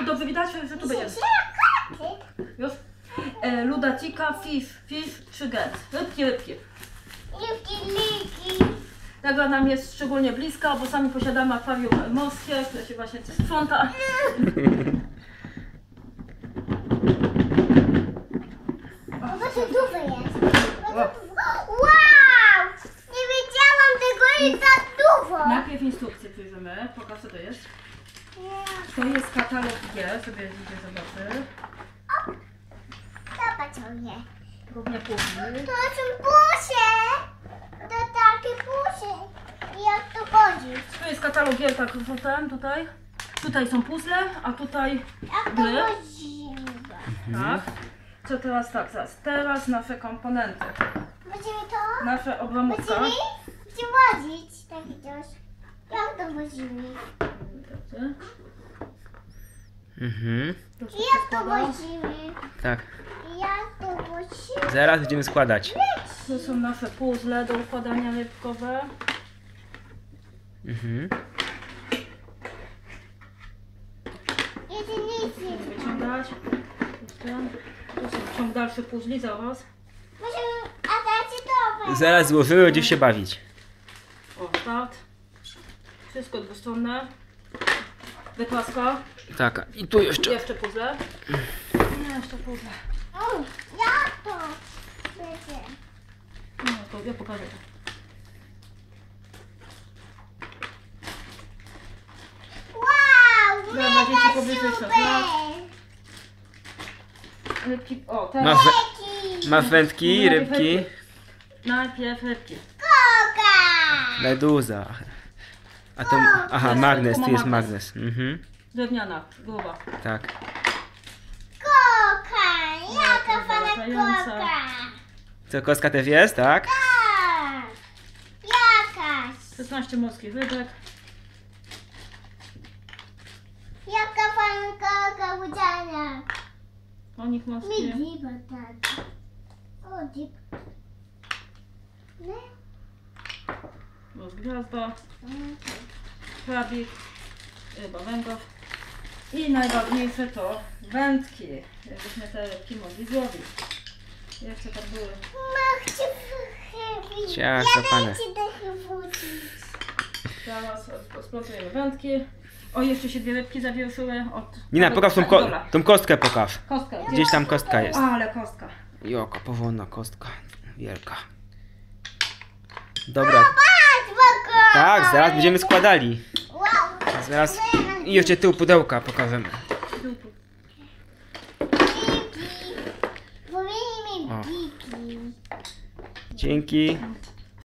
dobrze widać, że tu będzie. Już? Ludatica, fish, 3 get. Rybki. Tego nam jest szczególnie bliska, bo sami posiadamy akwarium morskie, które się właśnie sprząta. O, to duże jest. Wow! Nie wiedziałam tego, jest za dużo. Najpierw instrukcję przyjrzymy. Pokaż, co to jest. To jest katalog gier, sobie idzie zobaczy. Zobacz je. Równie później. To są busie. To takie busie. I jak to chodzić? Tu jest katalog gier, tak, ten tutaj. Tutaj są puzzle, a tutaj Jak to gry. chodzimy? Tak. Co teraz tak, teraz nasze komponenty. Będziemy to? Nasze obramówka. Będziemy wozić takie coś. Jak to wozimy? Dobrze. To I się jak to składa. wozimy? Tak. I jak to wozimy? Zaraz będziemy składać. To są nasze puzzle do układania rybkowe. Jeszcze nic nie ma. Wyciągać. To są ciąg dalszy puzzli, zaraz. Możemy, a dacie to. Zaraz złożymy, będziemy się bawić. O, start. Wszystko dwustronne. Wyklaska. Tak, i tu jeszcze. Jeszcze puzzle. Jeszcze puzzle. O, jak to? Będzie. No to ja pokażę. Wow, Dla mega dzieci powyżej 6 super. lat. Rybki, o teraz. Masz, Taki. masz wędki, rybki. Najpierw rybki. Koka. Meduza. A to. Aha, magnes, tu jest magnes. Drewniana, gruba. Tak. Koka. Jaka fana latająca. koka. Co, kostka też jest, tak? Tak. Jakaś. 16 morskich rybek. Jaka fana koka udziana. Konik morski. Mi dziwa tak. O, dziw. Nie? Gwiazda. Krabik. Ryba węgorz. I najważniejsze to wędki. Jakbyśmy te rybki mogli złowić. Jeszcze tak były. Chcę Ciach, ja zapane. dam ci dechy wrócić. Teraz splątujemy wędki. O, jeszcze się 2 rybki zawieruszyły. Nina, pokaż tą kostkę, pokaż. Kostka. Gdzieś tam kostka jest. Ale kostka. Jaka powolna kostka. Wielka. Dobra. Patrz, boko. Tak, zaraz będziemy składali. Wow. Zaraz. I jeszcze tył pudełka pokażemy. Biki. Powiedz mi O. biki. Dzięki.